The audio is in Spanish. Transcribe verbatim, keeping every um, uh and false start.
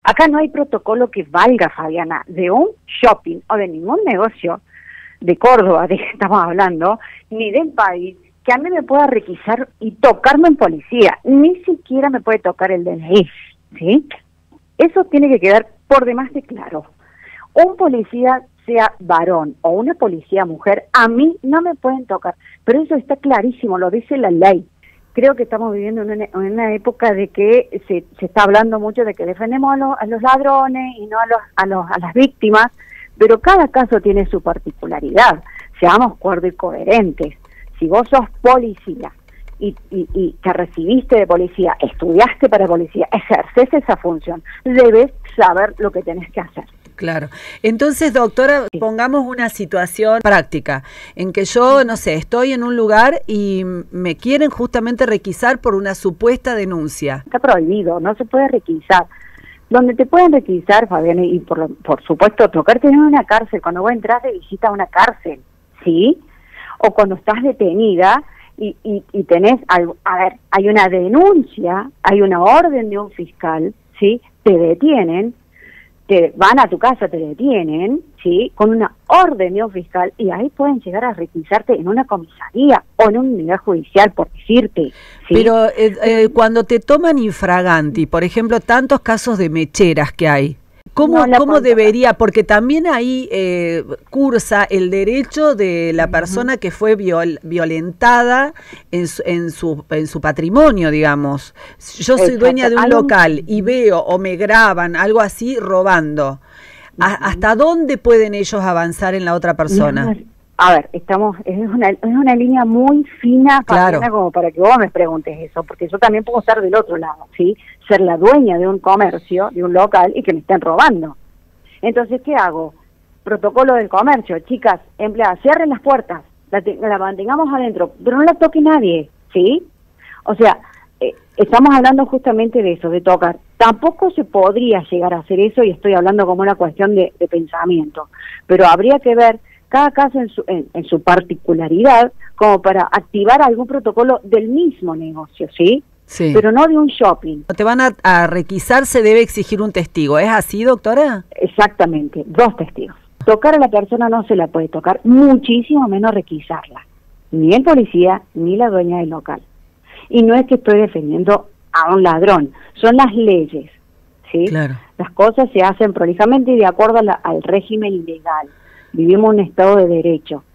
Acá no hay protocolo que valga, Fabiana, de un shopping o de ningún negocio de Córdoba, de que estamos hablando, ni del país, que a mí me pueda requisar y tocarme en policía. Ni siquiera me puede tocar el D N I, ¿sí? Eso tiene que quedar por demás de claro. Un policía, sea varón o una policía mujer, a mí no me pueden tocar, pero eso está clarísimo, lo dice la ley. Creo que estamos viviendo en una, en una época de que se, se está hablando mucho de que defendemos a, lo, a los ladrones y no a, los, a, los, a las víctimas, pero cada caso tiene su particularidad. Seamos cuerdos y coherentes. Si vos sos policía y, y, y te recibiste de policía, estudiaste para policía, ejerces esa función, debes saber lo que tenés que hacer. Claro. Entonces, doctora, sí. Pongamos una situación práctica en que yo, no sé, estoy en un lugar y me quieren justamente requisar por una supuesta denuncia. Está prohibido, no se puede requisar. Donde te pueden requisar, Fabiana, y por, por supuesto tocarte en una cárcel, cuando vos entras de visita a una cárcel, ¿sí? O cuando estás detenida y, y, y tenés algo, a ver, hay una denuncia, hay una orden de un fiscal, ¿sí? Te detienen, te van a tu casa, te detienen, ¿sí? Con una orden de un fiscal, y ahí pueden llegar a requisarte en una comisaría o en un nivel judicial, por decirte, ¿sí? Pero eh, eh, cuando te toman infraganti, por ejemplo, tantos casos de mecheras que hay, ¿cómo, no ¿cómo debería? Porque también ahí eh, cursa el derecho de la persona uh-huh. que fue viol, violentada en su, en, su, en su patrimonio, digamos. Yo soy Exacto. dueña de un local y veo o me graban algo así robando. Uh-huh. ¿Hasta dónde pueden ellos avanzar en la otra persona? No, a ver, estamos es una, es una línea muy fina, claro. como para que vos me preguntes eso, porque yo también puedo estar del otro lado, ¿sí? Ser la dueña de un comercio, de un local, y que me estén robando. Entonces, ¿qué hago? Protocolo del comercio, chicas, empleadas, cierren las puertas, la, la mantengamos adentro, pero no la toque nadie, ¿sí? O sea, eh, estamos hablando justamente de eso, de tocar. Tampoco se podría llegar a hacer eso, y estoy hablando como una cuestión de, de pensamiento, pero habría que ver cada caso en su, en, en su particularidad, como para activar algún protocolo del mismo negocio, ¿sí? Sí. Pero no de un shopping. Te van a, a requisar, se debe exigir un testigo, ¿es así, doctora? Exactamente, dos testigos. Tocar a la persona no se la puede tocar, muchísimo menos requisarla. Ni el policía, ni la dueña del local. Y no es que estoy defendiendo a un ladrón, son las leyes, ¿sí? Claro. Las cosas se hacen prolijamente y de acuerdo a la, al régimen legal. Vivimos un estado de derecho.